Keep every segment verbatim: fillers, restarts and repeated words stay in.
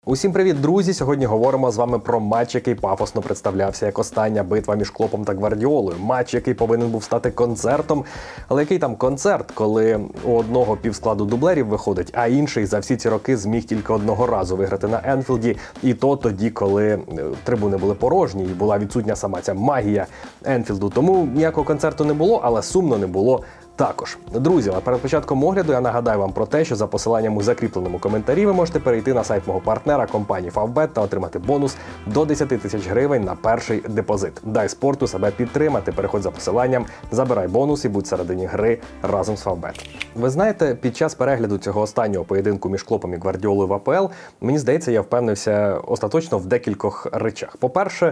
Усім привіт, друзі! Сьогодні говоримо з вами про матч, який пафосно представлявся як остання битва між Клопом та Гвардіолою. Матч, який повинен був стати концертом. Але який там концерт, коли у одного півскладу дублерів виходить, а інший за всі ці роки зміг тільки одного разу виграти на Енфілді. І то тоді, коли трибуни були порожні і була відсутня сама ця магія Енфілду. Тому ніякого концерту не було, але сумно не було також. Друзі, а перед початком огляду я нагадаю вам про те, що за посиланням у закріпленому коментарі ви можете перейти на сайт мого партнера компанії Фавбет та отримати бонус до десять тисяч гривень на перший депозит. Дай спорту себе підтримати. Переходь за посиланням, забирай бонус і будь всередині гри разом з Фавбет. Ви знаєте, під час перегляду цього останнього поєдинку між Клопом і Гвардіолою в АПЛ, мені здається, я впевнився остаточно в декількох речах. По-перше,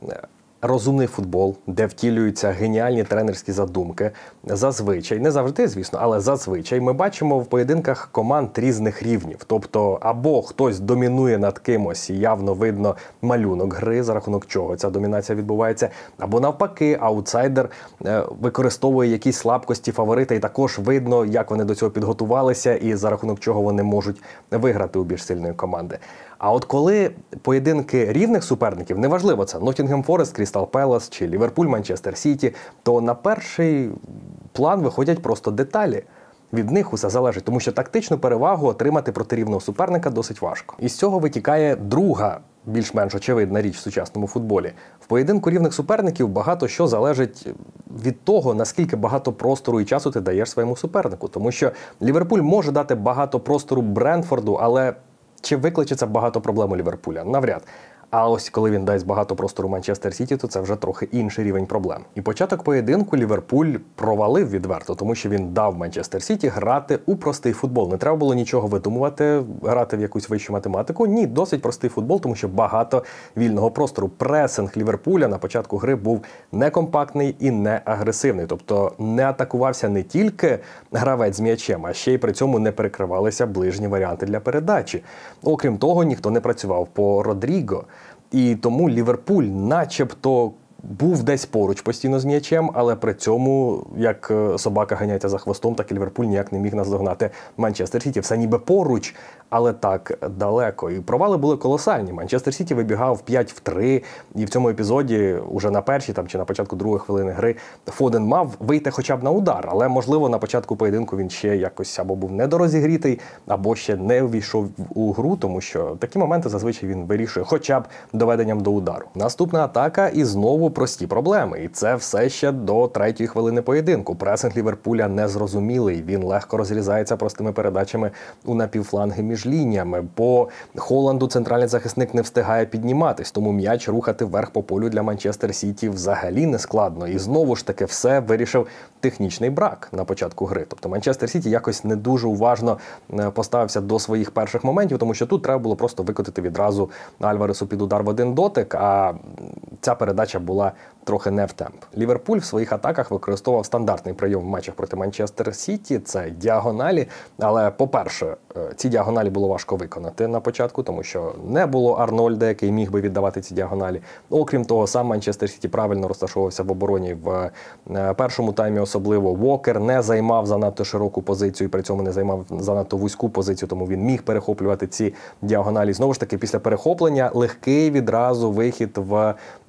розумний футбол, де втілюються геніальні тренерські задумки. Зазвичай, не завжди, звісно, але зазвичай ми бачимо в поєдинках команд різних рівнів. Тобто, або хтось домінує над кимось, і явно видно малюнок гри, за рахунок чого ця домінація відбувається, або навпаки, аутсайдер використовує якісь слабкості фаворита, і також видно, як вони до цього підготувалися, і за рахунок чого вони можуть виграти у більш сильної команди. А от коли поєдинки рівних суперників, неважливо це Ноттінгем Форест, Крістал Пелас чи Ліверпуль, Манчестер Сіті, то на перший план виходять просто деталі. Від них усе залежить, тому що тактичну перевагу отримати проти рівного суперника досить важко. І з цього витікає друга, більш-менш очевидна річ в сучасному футболі. В поєдинку рівних суперників багато що залежить від того, наскільки багато простору і часу ти даєш своєму супернику. Тому що Ліверпуль може дати багато простору Брентфорду, але чи викличе це багато проблем у Ліверпуля? Навряд. А ось коли він дасть багато простору Манчестер Сіті, то це вже трохи інший рівень проблем. І початок поєдинку Ліверпуль провалив відверто, тому що він дав Манчестер Сіті грати у простий футбол. Не треба було нічого видумувати, грати в якусь вищу математику. Ні, досить простий футбол, тому що багато вільного простору. Пресинг Ліверпуля на початку гри був некомпактний і не агресивний. Тобто не атакувався не тільки гравець з м'ячем, а ще й при цьому не перекривалися ближні варіанти для передачі. Окрім того, ніхто не працював по Родріго. І тому Ліверпуль начебто був десь поруч постійно з м'ячем, але при цьому, як собака ганяється за хвостом, так і Ліверпуль ніяк не міг наздогнати Манчестер Сіті. Все ніби поруч, але так далеко. І провали були колосальні. Манчестер Сіті вибігав п'ять в три, і в цьому епізоді, уже на першій там, чи на початку другої хвилини гри, Фоден мав вийти хоча б на удар, але, можливо, на початку поєдинку він ще якось або був недорозігрітий, або ще не ввійшов у гру, тому що такі моменти зазвичай він вирішує хоча б доведенням до удару. Наступна атака і знову прості проблеми. І це все ще до третьої хвилини поєдинку. Пресинг Ліверпуля незрозумілий. Він легко розрізається простими передачами у напівфланги між лініями. По Холланду центральний захисник не встигає підніматись, тому м'яч рухати вверх по полю для Манчестер Сіті взагалі не складно. І знову ж таки все вирішив технічний брак на початку гри. Тобто Манчестер Сіті якось не дуже уважно поставився до своїх перших моментів, тому що тут треба було просто викотити відразу Альваресу під удар в один дотик, а ця передача була трохи не в темп. Ліверпуль в своїх атаках використовував стандартний прийом в матчах проти Манчестер Сіті, це діагоналі, але, по-перше, ці діагоналі було важко виконати на початку, тому що не було Арнольда, який міг би віддавати ці діагоналі. Окрім того, сам Манчестер Сіті правильно розташовувався в обороні в першому таймі, особливо Уокер не займав занадто широку позицію, і при цьому не займав занадто вузьку позицію, тому він міг перехоплювати ці діагоналі. Знову ж таки, після перехоплення легкий відразу вихід в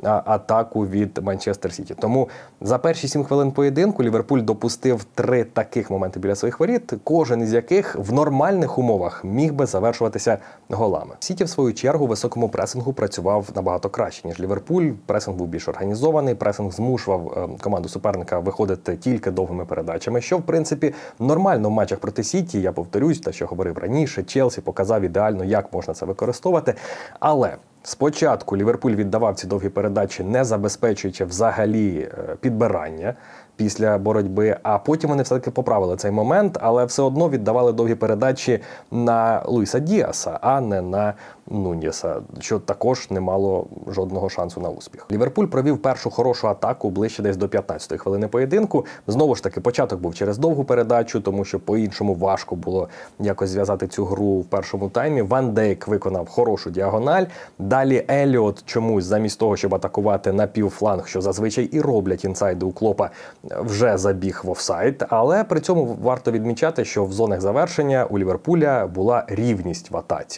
атаку від Манчестер Сіті. Тому за перші сім хвилин поєдинку Ліверпуль допустив три таких моменти біля своїх воріт, кожен із яких в нормальних умовах міг би завершуватися голами. Сіті, в свою чергу, у високому пресингу працював набагато краще, ніж Ліверпуль. Пресинг був більш організований, пресинг змушував команду суперника виходити тільки довгими передачами, що, в принципі, нормально в матчах проти Сіті, я повторюсь, те, що говорив раніше, Челсі показав ідеально, як можна це використовувати, але спочатку Ліверпуль віддавав ці довгі передачі, не забезпечуючи взагалі підбирання після боротьби, а потім вони все-таки поправили цей момент, але все одно віддавали довгі передачі на Луїса Діаса, а не на Нуньєса, що також не мало жодного шансу на успіх. Ліверпуль провів першу хорошу атаку ближче десь до п'ятнадцятої хвилини поєдинку. Знову ж таки, початок був через довгу передачу, тому що по-іншому важко було якось зв'язати цю гру в першому таймі. Ван Дейк виконав хорошу діагональ. Далі Еліот чомусь, замість того, щоб атакувати на півфланг, що зазвичай і роблять інсайди у Клопа, вже забіг в офсайд. Але при цьому варто відмічати, що в зонах завершення у Ліверпуля була рівність в атаці.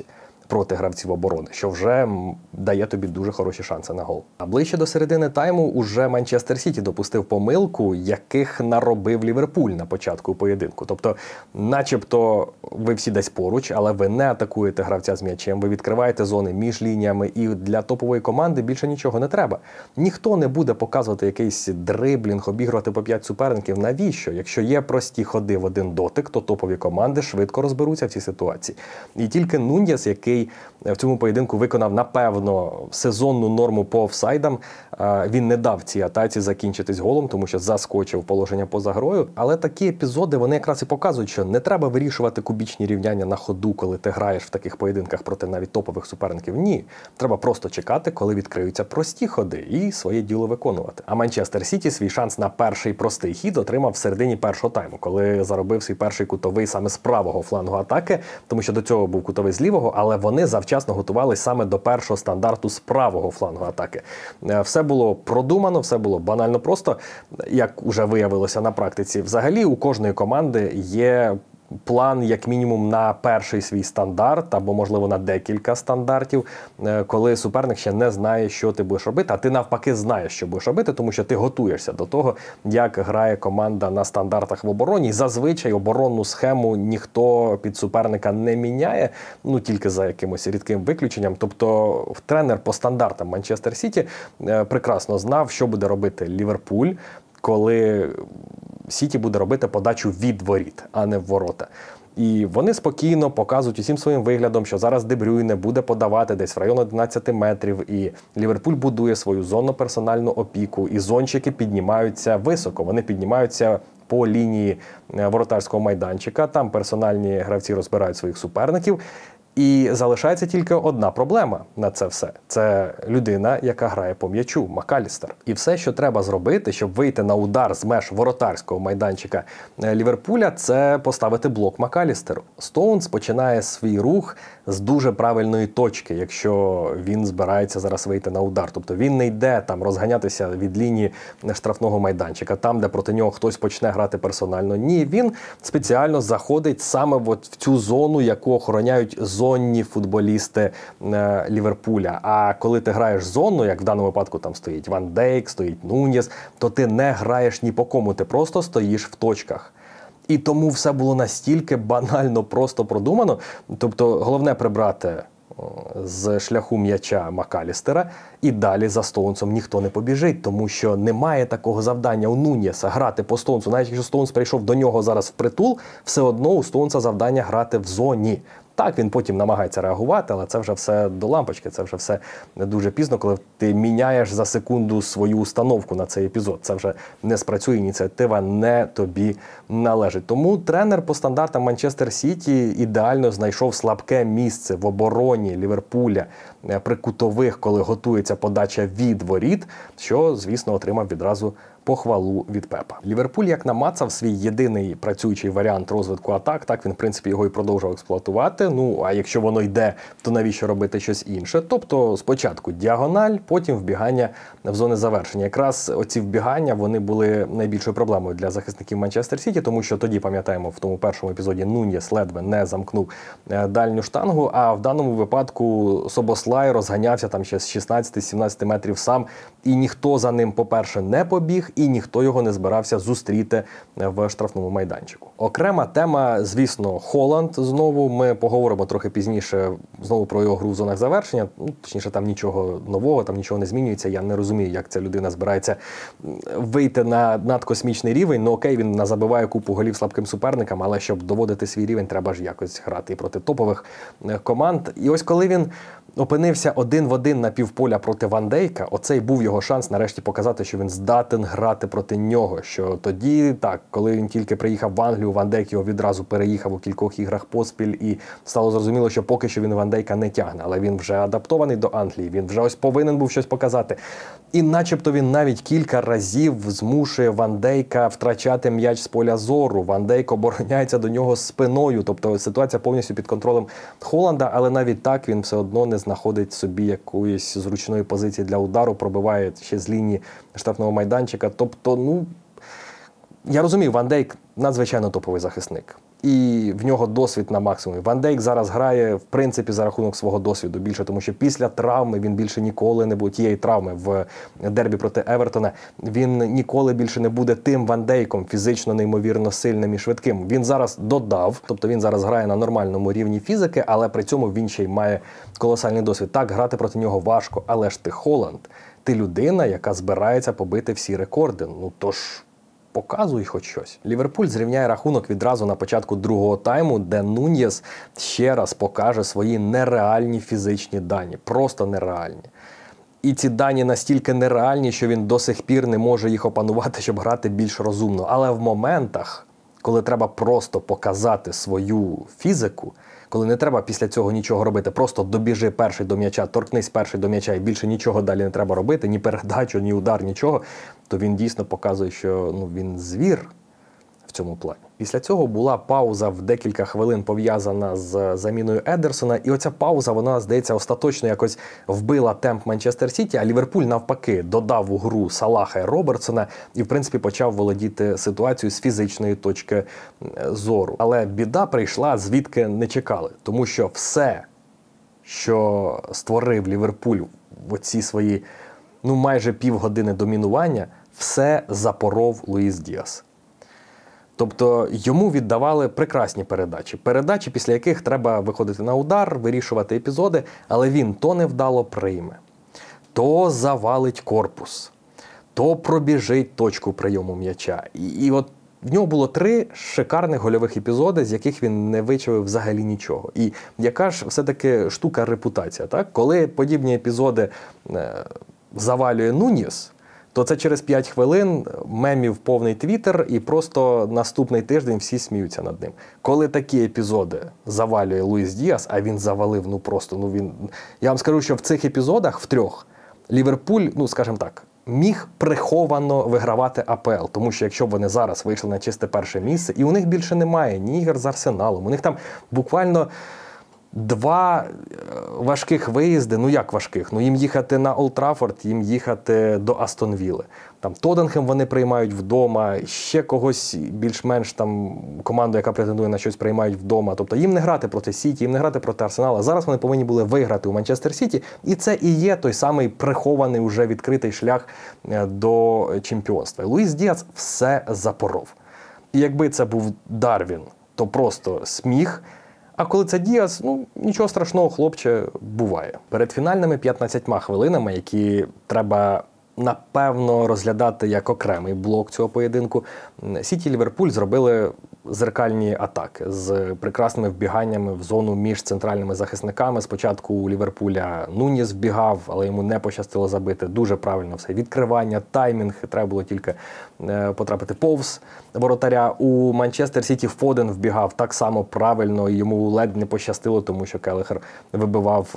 проти гравців оборони, що вже дає тобі дуже хороші шанси на гол. А ближче до середини тайму уже Манчестер Сіті допустив помилку, яких наробив Ліверпуль на початку поєдинку. Тобто, начебто, ви всі десь поруч, але ви не атакуєте гравця з м'ячем, ви відкриваєте зони між лініями, і для топової команди більше нічого не треба. Ніхто не буде показувати якийсь дриблінг, обігрувати по п'ять суперників. Навіщо? Якщо є прості ходи в один дотик, то топові команди швидко розберуться в цій ситуації. І тільки Нуньєс, який в цьому поєдинку виконав, напевно, сезонну норму по офсайдам, він не дав цій атаці закінчитись голом, тому що заскочив положення поза грою. Але такі епізоди, вони якраз і показують, що не треба вирішувати кубічні рівняння на ходу, коли ти граєш в таких поєдинках проти навіть топових суперників. Ні. Треба просто чекати, коли відкриються прості ходи, і своє діло виконувати. А Манчестер Сіті свій шанс на перший простий хід отримав в середині першого тайму, коли заробив свій перший кутовий саме з правого флангу атаки, тому що до цього був кутовий з лівого, але вони завчасно готувалися саме до першого стандарту з правого флангу атаки. Все було продумано, все було банально просто, як вже виявилося на практиці. Взагалі у кожної команди є план, як мінімум, на перший свій стандарт, або, можливо, на декілька стандартів, коли суперник ще не знає, що ти будеш робити, а ти навпаки знаєш, що будеш робити, тому що ти готуєшся до того, як грає команда на стандартах в обороні. І зазвичай оборонну схему ніхто під суперника не міняє, ну, тільки за якимось рідким виключенням. Тобто тренер по стандартам Манчестер Сіті прекрасно знав, що буде робити Ліверпуль, коли Сіті буде робити подачу від воріт, а не в ворота. І вони спокійно показують усім своїм виглядом, що зараз Де Брюйне буде подавати десь в район одинадцяти метрів, і Ліверпуль будує свою зонну персональну опіку, і зончики піднімаються високо, вони піднімаються по лінії воротарського майданчика, там персональні гравці розбирають своїх суперників. І залишається тільки одна проблема на це все. Це людина, яка грає по м'ячу, Макалістер. І все, що треба зробити, щоб вийти на удар з меж воротарського майданчика Ліверпуля, це поставити блок Макалістеру. Стоунс починає свій рух з дуже правильної точки, якщо він збирається зараз вийти на удар. Тобто він не йде там розганятися від лінії штрафного майданчика, там, де проти нього хтось почне грати персонально. Ні, він спеціально заходить саме от в цю зону, яку охороняють зонні футболісти е, Ліверпуля. А коли ти граєш зону, як в даному випадку там стоїть Ван Дейк, стоїть Нуньєс, то ти не граєш ні по кому, ти просто стоїш в точках. І тому все було настільки банально просто продумано. Тобто головне прибрати з шляху м'яча Макалістера, і далі за Стоунсом ніхто не побіжить, тому що немає такого завдання у Нуньєса грати по Стоунсу. Навіть якщо Стоунс прийшов до нього зараз впритул, все одно у Стоунса завдання грати в зоні. Так, він потім намагається реагувати, але це вже все до лампочки, це вже все дуже пізно, коли ти міняєш за секунду свою установку на цей епізод. Це вже не спрацює, ініціатива не тобі належить. Тому тренер по стандартам Манчестер Сіті ідеально знайшов слабке місце в обороні Ліверпуля при кутових, коли готується подача від воріт, що, звісно, отримав відразу похвалу від Пепа. Ліверпуль як намацав свій єдиний працюючий варіант розвитку атак, так він, в принципі, його і продовжував експлуатувати. Ну, а якщо воно йде, то навіщо робити щось інше? Тобто, спочатку діагональ, потім вбігання в зони завершення. Якраз оці вбігання, вони були найбільшою проблемою для захисників Манчестер Сіті, тому що тоді, пам'ятаємо, в тому першому епізоді Нуньєс ледве не замкнув дальню штангу, а в даному випадку Собослай розганявся там ще з шістнадцяти-сімнадцяти метрів сам, і ніхто за ним, по-перше, не побіг, і ніхто його не збирався зустріти в штрафному майданчику. Окрема тема, звісно, Холланд знову. Ми поговоримо трохи пізніше знову про його гру в зонах завершення. Ну, точніше, там нічого нового, там нічого не змінюється. Я не розумію, як ця людина збирається вийти на надкосмічний рівень. Ну окей, він назабиває купу голів слабким суперникам, але щоб доводити свій рівень, треба ж якось грати і проти топових команд. І ось коли він опинився один в один на півполя проти Ван Дейка, оцей був його шанс нарешті показати, що він здатен грати проти нього. Що тоді, так, коли він тільки приїхав в Англію, Ван Дейк його відразу переїхав у кількох іграх поспіль, і стало зрозуміло, що поки що він Ван Дейка не тягне, але він вже адаптований до Англії, він вже ось повинен був щось показати. І начебто він навіть кілька разів змушує Ван Дейка втрачати м'яч з поля зору. Ван Дейк обороняється до нього спиною, тобто ситуація повністю під контролем Холланда, але навіть так він все одно не знаходить собі якоїсь зручної позиції для удару, пробиває ще з лінії штрафного майданчика. Тобто, ну, я розумію, Ван Дейк надзвичайно топовий захисник. і в нього досвід на максимумі. Ван Дейк зараз грає, в принципі, за рахунок свого досвіду більше, тому що після травми він більше ніколи не буде, тієї травми в дербі проти Евертона, він ніколи більше не буде тим Ван Дейком, фізично неймовірно сильним і швидким. Він зараз додав, тобто він зараз грає на нормальному рівні фізики, але при цьому він ще й має колосальний досвід. Так, грати проти нього важко, але ж ти Холланд, ти людина, яка збирається побити всі рекорди. Ну тож... показуй хоч щось. Ліверпуль зрівняє рахунок відразу на початку другого тайму, де Нуньєс ще раз покаже свої нереальні фізичні дані. Просто нереальні. І ці дані настільки нереальні, що він до сих пір не може їх опанувати, щоб грати більш розумно. Але в моментах, коли треба просто показати свою фізику, коли не треба після цього нічого робити, просто добіжи перший до м'яча, торкнись перший до м'яча і більше нічого далі не треба робити, ні передачу, ні удар, нічого, то він дійсно показує, що ну, він звір в цьому плані. Після цього була пауза в декілька хвилин пов'язана з заміною Едерсона, і оця пауза, вона, здається, остаточно якось вбила темп Манчестер Сіті, а Ліверпуль навпаки додав у гру Салаха і Робертсона і, в принципі, почав володіти ситуацією з фізичної точки зору. Але біда прийшла, звідки не чекали, тому що все, що створив Ліверпуль в оці свої, ну, майже півгодини домінування, все запоров Луїс Діас. Тобто йому віддавали прекрасні передачі. Передачі, після яких треба виходити на удар, вирішувати епізоди, але він то невдало прийме, то завалить корпус, то пробіжить точку прийому м'яча. І, і от в нього було три шикарних гольових епізоди, з яких він не вичавив взагалі нічого. І яка ж все-таки штука репутація, так? Коли подібні епізоди е, завалює Нуньєс, то це через п'ять хвилин мемів повний твіттер, і просто наступний тиждень всі сміються над ним. Коли такі епізоди завалює Луїс Діас, а він завалив, ну просто, ну він... Я вам скажу, що в цих епізодах, в трьох, Ліверпуль, ну скажімо так, міг приховано вигравати АПЛ, тому що якщо б вони зараз вийшли на чисте перше місце, і у них більше немає ні ігор з Арсеналом, у них там буквально два важких виїзди, ну як важких? Ну їм їхати на Олд Траффорд, їм їхати до Астон Вілли. Там Тоттенхем вони приймають вдома, ще когось більш-менш там команду, яка претендує на щось, приймають вдома. Тобто їм не грати проти Сіті, їм не грати проти Арсенала. Зараз вони повинні були виграти у Манчестер Сіті, і це і є той самий прихований, уже відкритий шлях до чемпіонства. Луїс Діас все запоров. І якби це був Дарвін, то просто сміх. А коли це Діас, ну, нічого страшного, хлопче, буває. Перед фінальними п'ятнадцятьма хвилинами, які треба, напевно, розглядати як окремий блок цього поєдинку, Сіті і Ліверпуль зробили зеркальні атаки з прекрасними вбіганнями в зону між центральними захисниками. Спочатку у Ліверпуля Нуньєс вбігав, але йому не пощастило забити. Дуже правильно все. Відкривання, таймінг, треба було тільки потрапити повз воротаря. У Манчестер Сіті Фоден вбігав так само правильно, і йому ледь не пощастило, тому що Келлехер вибивав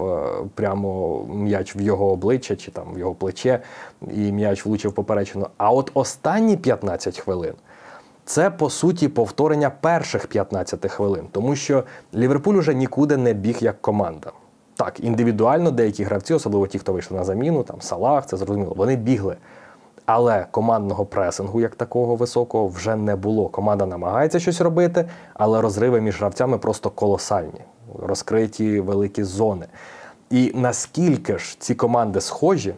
прямо м'яч в його обличчя чи там в його плече, і м'яч влучив поперечину. А от останні п'ятнадцять хвилин це, по суті, повторення перших п'ятнадцяти хвилин, тому що Ліверпуль уже нікуди не біг як команда. Так, індивідуально деякі гравці, особливо ті, хто вийшли на заміну, там Салах, це зрозуміло, вони бігли. Але командного пресингу, як такого високого, вже не було. Команда намагається щось робити, але розриви між гравцями просто колосальні. Розкриті великі зони. І наскільки ж ці команди схожі,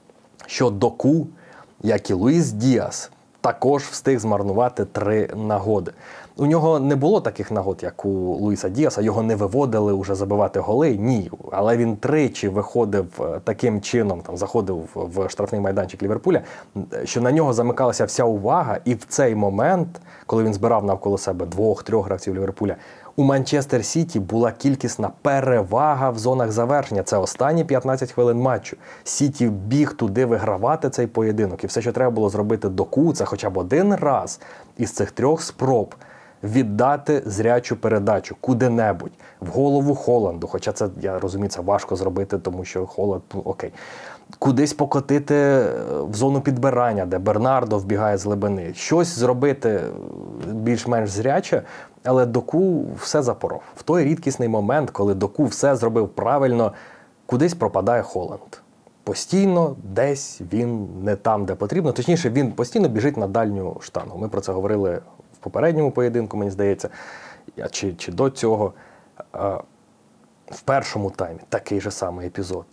що Доку, як і Луїс Діас, також встиг змарнувати три нагоди. У нього не було таких нагод, як у Луїса Діаса, його не виводили уже забивати голи, ні. Але він тричі виходив таким чином, там, заходив в штрафний майданчик Ліверпуля, що на нього замикалася вся увага, і в цей момент, коли він збирав навколо себе двох-трьох гравців Ліверпуля, у Манчестер Сіті була кількісна перевага в зонах завершення. Це останні п'ятнадцять хвилин матчу. Сіті біг туди вигравати цей поєдинок. І все, що треба було зробити Доку, це хоча б один раз із цих трьох спроб віддати зрячу передачу куди-небудь, в голову Холланду. Хоча це, я розумію, це важко зробити, тому що Холланд, ну окей. Кудись покотити в зону підбирання, де Бернардо вбігає з глибини. Щось зробити більш-менш зряче, але Доку все запоров. В той рідкісний момент, коли Доку все зробив правильно, кудись пропадає Холланд. Постійно десь він не там, де потрібно. Точніше, він постійно біжить на дальню штангу. Ми про це говорили в попередньому поєдинку, мені здається. чи, чи до цього, в першому таймі такий же самий епізод.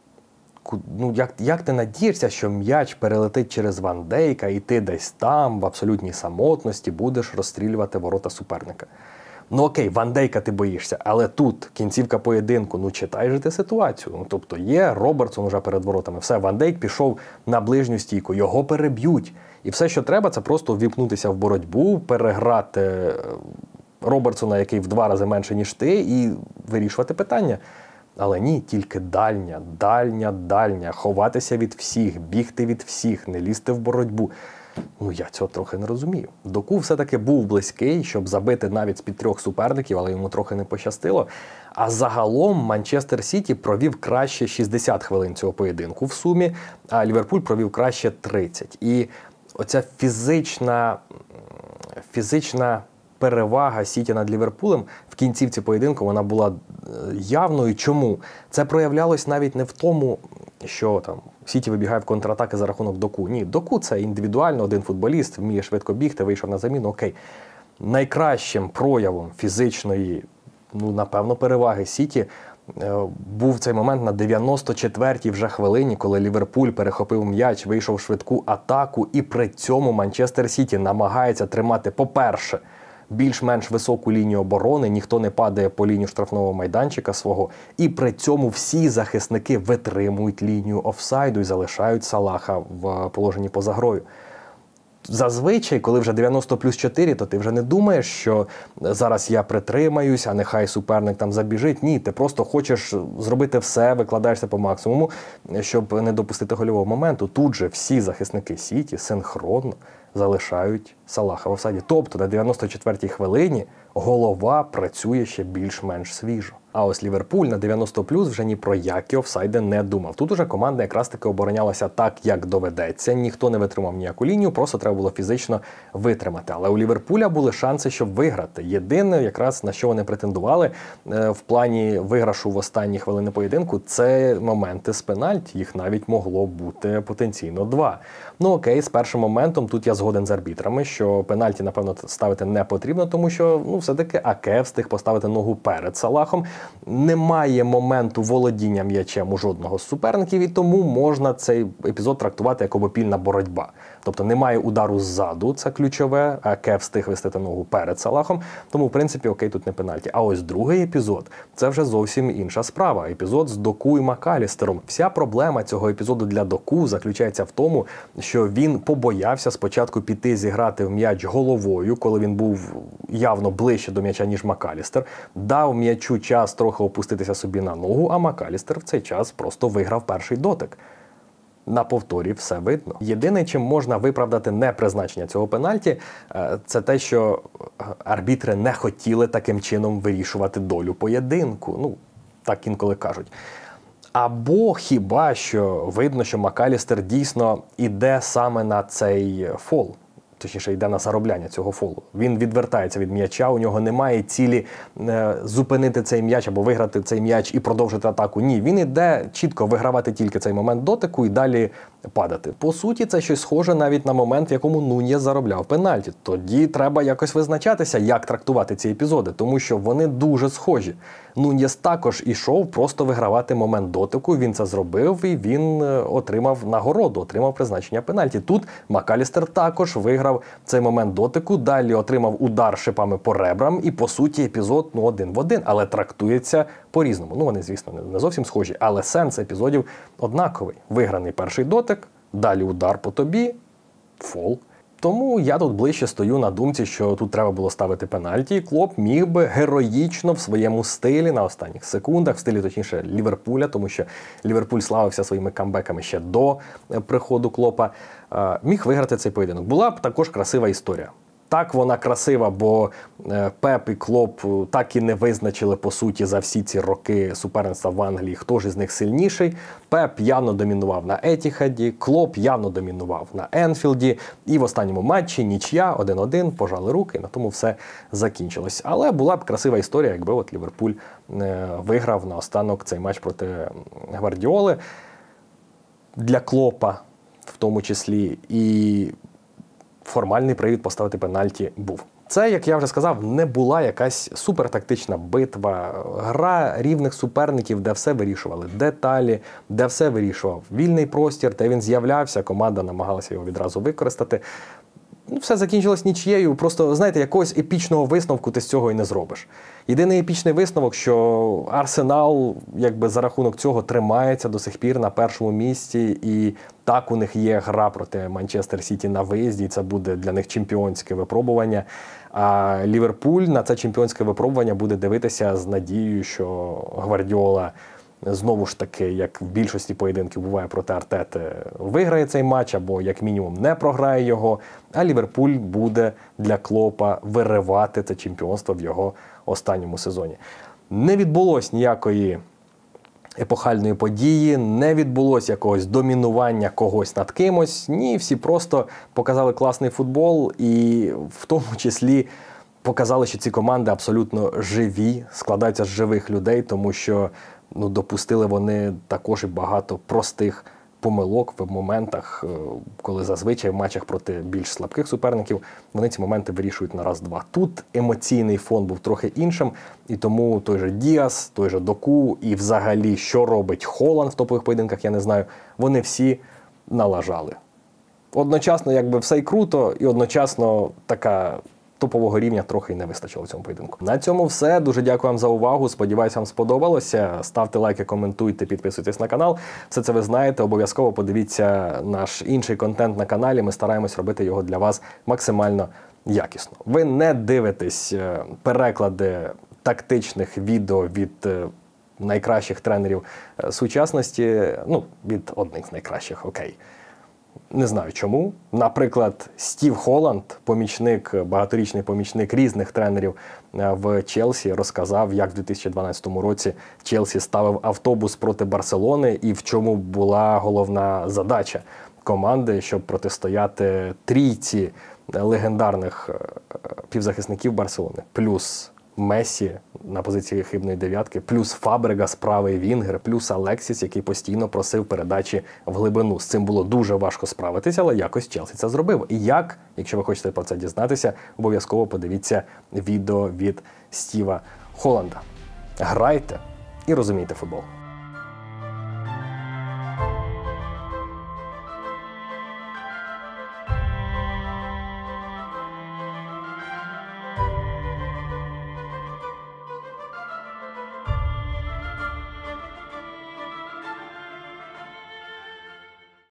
Ну, як, як ти надієшся, що м'яч перелетить через Ван Дейка, і ти десь там, в абсолютній самотності, будеш розстрілювати ворота суперника? Ну окей, Ван Дейка ти боїшся, але тут кінцівка поєдинку, ну читай же ти ситуацію. Ну, тобто є Робертсон уже перед воротами, все, Ван Дейк пішов на ближню стійку, його переб'ють. І все, що треба, це просто ввіпнутися в боротьбу, переграти Робертсона, який в два рази менше, ніж ти, і вирішувати питання. Але ні, тільки дальня, дальня, дальня, ховатися від всіх, бігти від всіх, не лізти в боротьбу. Ну, я цього трохи не розумію. Доку все-таки був близький, щоб забити навіть з-під трьох суперників, але йому трохи не пощастило. А загалом Манчестер Сіті провів краще шістдесят хвилин цього поєдинку в сумі, а Ліверпуль провів краще тридцять. І оця фізична, фізична перевага Сіті над Ліверпулем в кінцівці поєдинку, вона була явною. Чому? Це проявлялось навіть не в тому, що там Сіті вибігає в контратаки за рахунок Доку. Ні, Доку – це індивідуально один футболіст, вміє швидко бігти, вийшов на заміну, окей. Найкращим проявом фізичної, ну, напевно, переваги Сіті був цей момент на дев'яносто четвертій вже хвилині, коли Ліверпуль перехопив м'яч, вийшов в швидку атаку, і при цьому Манчестер Сіті намагається тримати, по-перше, більш-менш високу лінію оборони, ніхто не падає по лінію штрафного майданчика свого, і при цьому всі захисники витримують лінію офсайду і залишають Салаха в положенні поза грою. Зазвичай, коли вже дев'яносто плюс чотири, то ти вже не думаєш, що зараз я притримаюсь, а нехай суперник там забіжить. Ні, ти просто хочеш зробити все, викладаєшся по максимуму, щоб не допустити гольового моменту. Тут же всі захисники Сіті синхронно залишають Салаха в офсайді. Тобто на дев'яносто четвертій хвилині голова працює ще більш-менш свіжо. А ось Ліверпуль на дев'яносто плюс вже ні про які офсайди не думав. Тут уже команда якраз таки оборонялася так, як доведеться. Ніхто не витримав ніяку лінію, просто треба було фізично витримати. Але у Ліверпуля були шанси, щоб виграти. Єдине, якраз на що вони претендували в плані виграшу в останні хвилини поєдинку, це моменти з пенальті. Їх навіть могло бути потенційно два. Ну окей, з першим моментом тут я згоден з арбітрами, що пенальті, напевно, ставити не потрібно, тому що, ну, все-таки Аке встиг поставити ногу перед Салахом. Немає моменту володіння м'ячем у жодного з суперників, і тому можна цей епізод трактувати як обопільна боротьба. Тобто немає удару ззаду, це ключове, Аке встиг вистити ногу перед Салахом, тому, в принципі, окей, тут не пенальті. А ось другий епізод – це вже зовсім інша справа. Епізод з Доку і Макалістером. Вся проблема цього епізоду для Доку заключається в тому, що він побоявся спочатку піти зіграти в м'яч головою, коли він був явно ближче до м'яча, ніж Макалістер, дав м'ячу час трохи опуститися собі на ногу, а Макалістер в цей час просто виграв перший дотик. На повторі все видно. Єдине, чим можна виправдати непризначення цього пенальті, це те, що арбітри не хотіли таким чином вирішувати долю поєдинку. Ну, так інколи кажуть. Або хіба що видно, що Макалістер дійсно іде саме на цей фол. Точніше, йде на заробляння цього фолу. Він відвертається від м'яча, у нього немає цілі е, зупинити цей м'яч або виграти цей м'яч і продовжити атаку. Ні, він іде чітко вигравати тільки цей момент дотику і далі падати. По суті, це щось схоже навіть на момент, в якому Нуньєс заробляв пенальті. Тоді треба якось визначатися, як трактувати ці епізоди, тому що вони дуже схожі. Нуньєс також ішов просто вигравати момент дотику, він це зробив і він отримав нагороду, отримав призначення пенальті. Тут Макалістер також виграв цей момент дотику, далі отримав удар шипами по ребрам і, по суті, епізод ну, один в один, але трактується по-різному. Ну, вони, звісно, не зовсім схожі, але сенс епізодів однаковий. Виграний перший дотик, далі удар по тобі, фол. Тому я тут ближче стою на думці, що тут треба було ставити пенальті, і Клоп міг би героїчно в своєму стилі на останніх секундах, в стилі, точніше, Ліверпуля, тому що Ліверпуль славився своїми камбеками ще до приходу Клопа, міг виграти цей поєдинок. Була б також красива історія. Так вона красива, бо Пеп і Клоп так і не визначили, по суті, за всі ці роки суперництва в Англії, хто ж із них сильніший. Пеп явно домінував на Етіхаді, Клоп явно домінував на Енфілді. І в останньому матчі нічия, один-один, пожали руки, на тому все закінчилось. Але була б красива історія, якби от Ліверпуль виграв наостанок цей матч проти Гвардіоли. Для Клопа в тому числі. І формальний привід поставити пенальті був. Це, як я вже сказав, не була якась супертактична битва, гра рівних суперників, де все вирішували деталі, де все вирішував вільний простір, де він з'являвся, команда намагалася його відразу використати. Ну, все закінчилось нічією, просто, знаєте, якогось епічного висновку ти з цього і не зробиш. Єдиний епічний висновок, що Арсенал, якби за рахунок цього, тримається до сих пір на першому місці, і так у них є гра проти Манчестер Сіті на виїзді, і це буде для них чемпіонське випробування. А Ліверпуль на це чемпіонське випробування буде дивитися з надією, що Гвардіола знову ж таки, як в більшості поєдинків буває проти Артети, виграє цей матч або як мінімум не програє його, а Ліверпуль буде для Клопа виривати це чемпіонство в його останньому сезоні. Не відбулось ніякої епохальної події, не відбулось якогось домінування когось над кимось. Ні, всі просто показали класний футбол і в тому числі показали, що ці команди абсолютно живі, складаються з живих людей, тому що ну, допустили вони також і багато простих помилок в моментах, коли зазвичай в матчах проти більш слабких суперників вони ці моменти вирішують на раз-два. Тут емоційний фон був трохи іншим, і тому той же Діас, той же Доку і взагалі, що робить Холланд в топових поєдинках, я не знаю, вони всі налажали. Одночасно якби все й круто, і одночасно така топового рівня трохи й не вистачило в цьому поєдинку. На цьому все. Дуже дякую вам за увагу. Сподіваюся, вам сподобалося. Ставте лайки, коментуйте, підписуйтесь на канал. Все це ви знаєте. Обов'язково подивіться наш інший контент на каналі. Ми стараємось робити його для вас максимально якісно. Ви не дивитесь переклади тактичних відео від найкращих тренерів сучасності. Ну, від одних з найкращих, окей. Не знаю чому. Наприклад, Стів Холланд, помічник, багаторічний помічник різних тренерів в Челсі, розказав, як в дві тисячі дванадцятому році Челсі ставив автобус проти Барселони і в чому була головна задача команди, щоб протистояти трійці легендарних півзахисників Барселони. Плюс Месі на позиції хибної дев'ятки, плюс Фабрегас, правий вінгер, плюс Алексіс, який постійно просив передачі в глибину. З цим було дуже важко справитися, але якось Челсі це зробив. І як, якщо ви хочете про це дізнатися, обов'язково подивіться відео від Стіва Холланда. Грайте і розумійте футбол.